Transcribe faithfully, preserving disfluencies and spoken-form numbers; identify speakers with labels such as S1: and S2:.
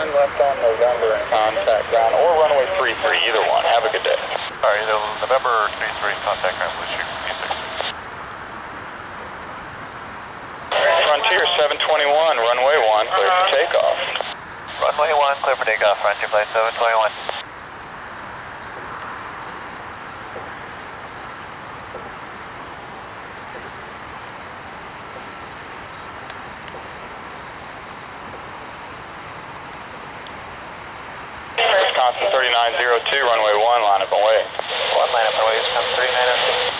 S1: turn left on November and contact ground, or runway three three, either one. Have a good day.
S2: Alright, either November three three, contact ground, blue shoot, P six.
S1: Frontier seven twenty-one, runway one, clear for takeoff.
S2: Runway one, clear for takeoff, Frontier flight seven twenty-one.
S1: Wisconsin thirty-nine oh two, runway one, line up and wait.
S2: One line up and wait, Wisconsin thirty-nine oh two.